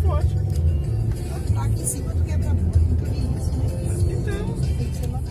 forte. Tá aqui em cima do quebra-mola, não tem isso, né? Então. Tem que ser lá.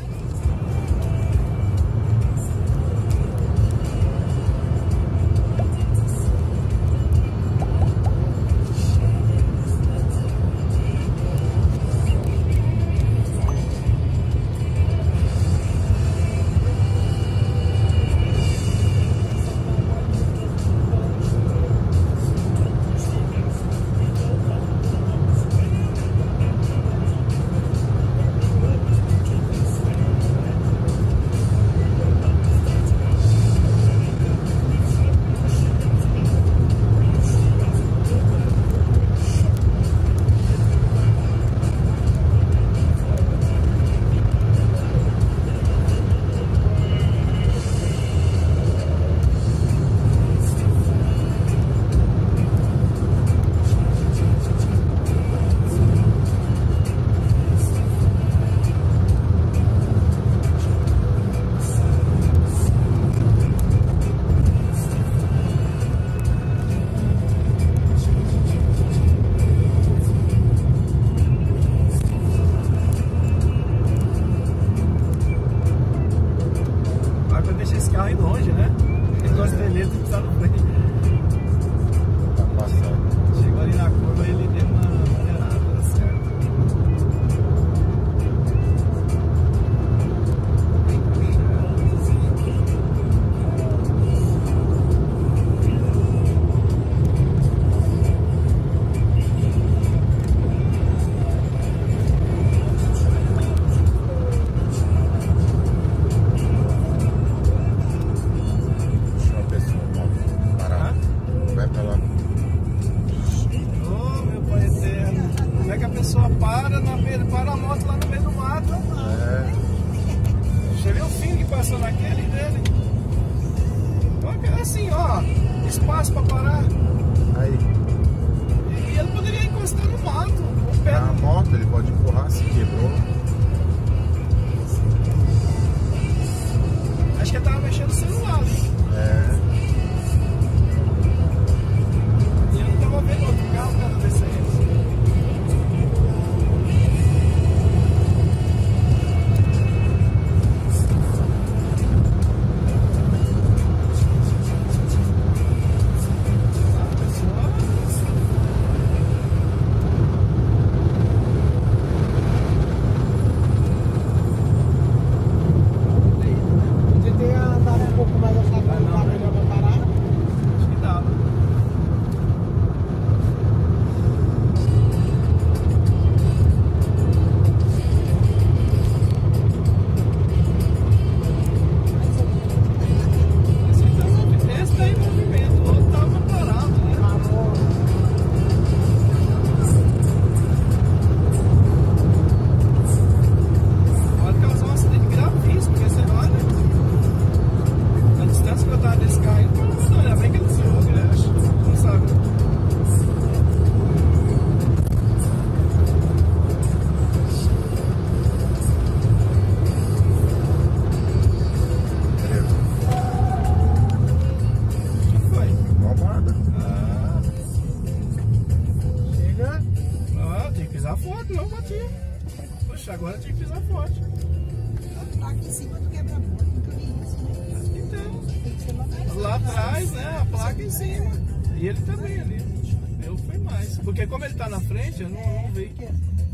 Esse carro ir longe, né? Ele gosta dele, tem que estar no frente. Tá passando. Chegou ali na curva e ele deu uma maneirada, certo? Para a moto lá no meio do mato. É. Você viu o fim que passou naquele dele? Assim, ó, espaço para parar. Aí. E ele poderia encostar no mato. O pé Na moto ele pode empurrar, se quebrou. Acho que ele tava mexendo no celular ali. É. E ele tava vendo outro carro para ver se é esse. Foto, não bati. Poxa, agora tinha que pisar forte. Tá aqui em cima do quebra-mola, não tem isso, né? Então, Tem que ser lá atrás, né? A placa em cima. E ele também ali. Eu fui mais. Porque como ele tá na frente, eu não vi.